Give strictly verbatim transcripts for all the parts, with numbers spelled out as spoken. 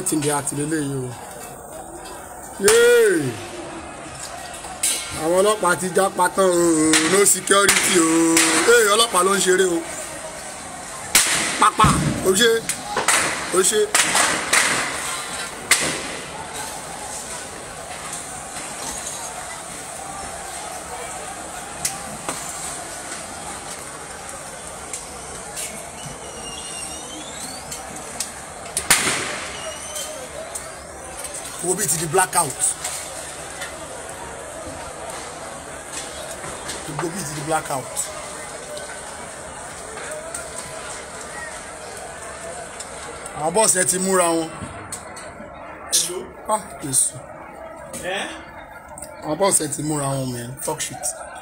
What in the àtìlélẹ́ yìí o? Yéè! Àwọn ọlọ́pàá ti já pátán no security o. Ee ọlọ́pàá ló ń ṣeré o. Pápá o ṣe o ṣe. We'll be to the blackout. We'll go be to the blackout. Our boss ẹ ti múra wọn. Hello? Ah, yes. Eh? Our boss ẹ ti múra wọn, man. Talk shit.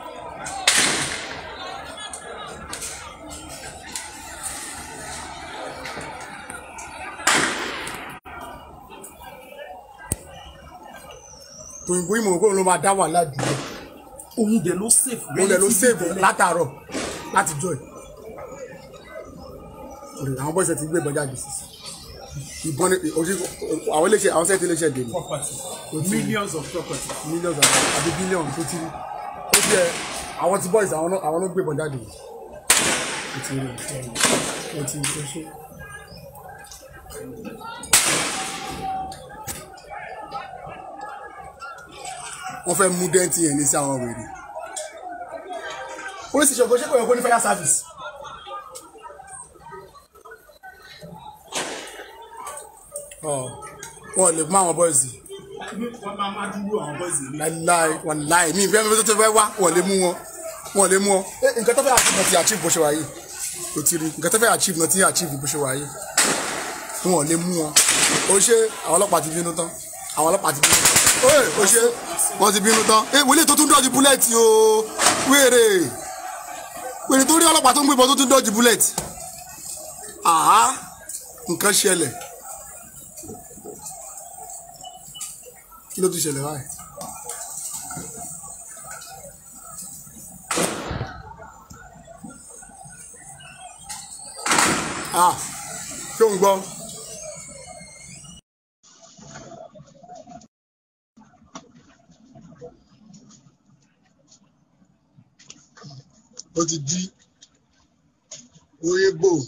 Òyìnbó ìmọ̀ ògbóhùn ló máa dá wà ládùúgbò. Òun dẹ̀ ló save. Òun dẹ̀ ló save látàárọ̀ láti joy. Àwọn bọ́ọ̀sì ti gbé ìbọn jáde sí. Ìbọn ní àwọn iléeṣẹ́ àwọn sẹ́ẹ̀tì iléeṣẹ́ dè ní. Property. Millions of property. Millions of àbí billions tó ti rí. Ó ti ẹ àwọn ti bọ́ọ̀sì àwọn ló gbé ìbọn jáde. Ó ti rí ó ti rí ṣe. Wọ́n fẹ́ mú dẹ́ntì yẹn ní sí àwọn wèrè. Police station kò ṣe kò yẹ kó ní fire service. Wọ́n lè mú àwọn bọ́ọ̀sì. Wọ́n máa máa dúró àwọn bọ́ọ̀sì ní. Láì wọ́n láì mí ìfẹ́ mi tó fẹ́ wá wọ́n lè mú wọn. Wọ́n lè mú wọn. Nǹkan tó fẹ́ achieve náà ti achieve bó ṣe wà yìí. Kò tí rí nǹkan tó fẹ́ achieve náà ti achieve bó ṣe wà yìí. Wọ́n lè mú wọn. Ó ṣe àwọn ọlọ́pàá ti bínú tán. Àwọn ọlọ́pàá ti bínú tán. Ó ṣe wọ́n ti bínú tán. Wòlíì tó tún dọ́ọ̀jì búlẹ̀tì o. Wèrè. Wèrè tó rí ọlọ́pàá tó ń gbébọn tó tún dọ́ọ̀jì búlẹ̀tì. Àhá nǹkan ṣẹlẹ̀. Kí ló tún ṣẹlẹ̀ báyìí? Ah, ṣé o ń gbọ́? Ó ti di oyè bò.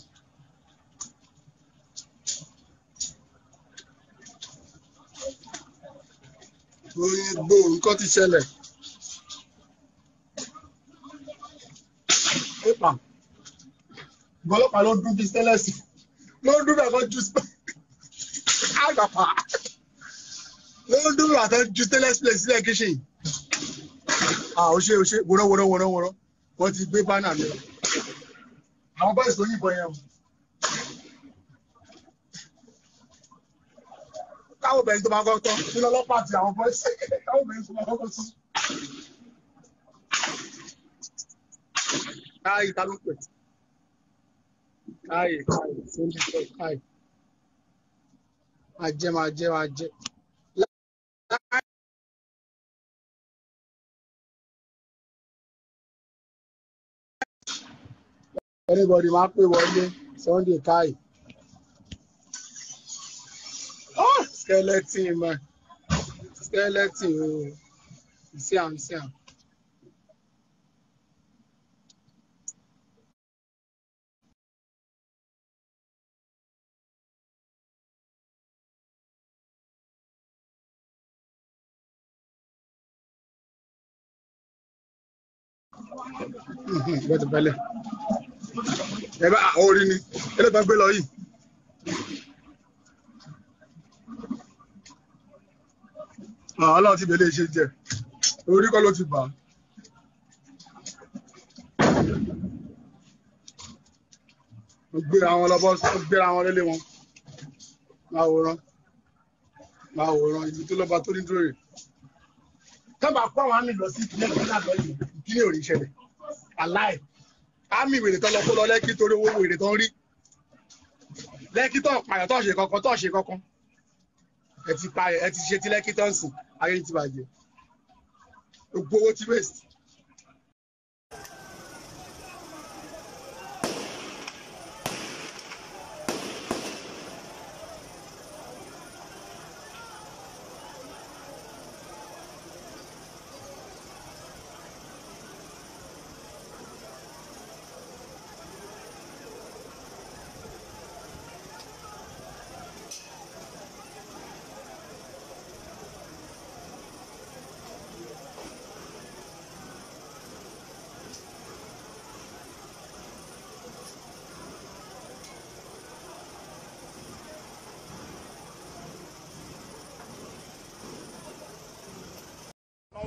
Oyè bò nǹkan ti ṣẹlẹ̀. Ẹ̀pà ìgbọ́lọ́pàá ló dún bí stẹ́lẹ̀sì ló dún bí àtọ́ ju àgbàpá ló dún bí àtọ́ ju stẹ́lẹ̀sì plẹ̀ sílẹ̀ kíṣìn. À ó ṣe ó ṣe wọ́rọ́ wọ́rọ́ wọ́rọ́ wọ́rọ́ wọ́n ti gbé bánà mi lọ. Àwọn bọ́ọ̀sì tó yìnbọn yẹn o. Káwọn obìnrin tó máa kọ́ tán nínú ọlọ́pàá àti àwọn bọ́ọ̀sì káwọn obìnrin tó máa kọ́kọ́ sí. Káyì ta ló pè? Káyì káyì sóńdì tó káyì. Máa jẹ́ máa jẹ́ máa jẹ́. Anybody máa pè wọlé Sunday káyì. Oh, skeleton man. Skeleton o. See am, see am. Bẹ́ẹ̀ bẹ́lẹ̀. Ẹ bá àwọn orí ni ẹlẹ́gbàá gbé lọ yìí. Ọlọ́run ti bẹ̀lẹ̀ ṣe jẹ orí kọ́ ló ti bà á. Ó gbéra wọn lọ́bọ́ ó gbéra wọn lélẹ̀ wọn. Máa wòran máa wòran ibi tó lọ́ba tó ní dúró rè. Tábà kó àwọn àmì lọ sí ìpínlẹ̀ ìpínlẹ̀ àgbọ̀ yìí ìpínlẹ̀ òrì ìṣẹ̀lẹ̀ aláì. Àmì ìwèrè tó lọ kó lọ Lẹ́kí torí owó ìwèrè tó ń rí. Lẹ́kí tó pààyàn tó ṣe kankan tó ṣe kankan. Ẹ ti pààyàn ẹ ti ṣe ti Lẹ́kí tó ń sìn ayé ti bàjẹ́. Gbogbo owó ti waste.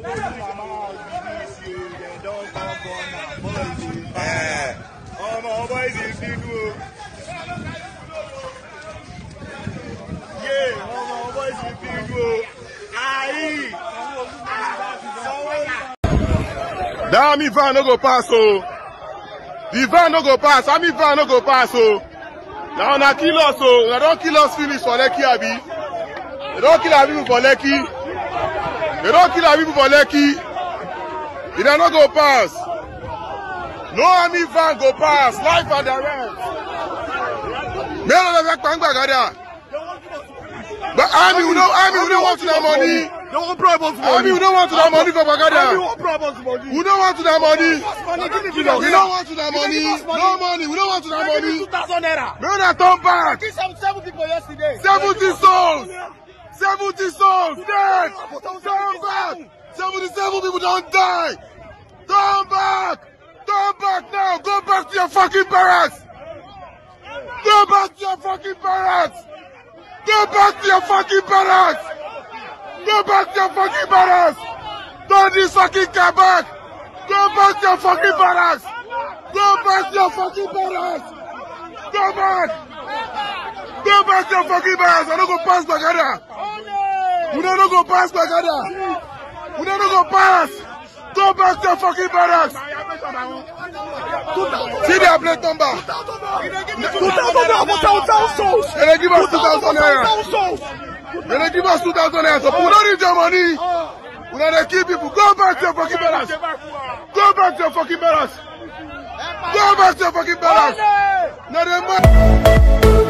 Oh, my boys is big. Yeah, oh, my boys is big. Aye. That me van no go pass, oh. The van no go pass. I mean van no go pass, oh. Now na kill us, oh. They don't kill us finish for Lekki, abi. They don't kill our people for Lekki. They don't kill our people for Lekki. They don't go pass. No army van go pass. Life and direct. Men on the back, bang, but army, we don't, army, we don't want to that money. No problem. Army, we don't want to that money for Bagada. We don't want to that money. We don't want to that money. No money. We don't want to that money. No, that turn back. Seven people yesterday. Seventy souls. Seventy souls. Dead. Turn back. Seventy-seven people don't die. Turn back. Turn back now. Go back to your fucking barracks. Go back to your fucking barracks. Go back to your fucking barracks. Go back to your fucking barracks. Turn this fucking car back. Go back to your fucking barracks. Go back to your fucking barracks. Go back. Go back to your fucking barracks. I don't go pass Bagada. We don't go pass Bagada. We don't go pass. Go back to your fucking barracks. See their plate number. And they give us two thousand naira. And they give us two thousand naira. So we don't need your money. We don't keep people. Go back to your fucking barracks. Go back to your fucking barracks. Go back to your fucking barracks. Now they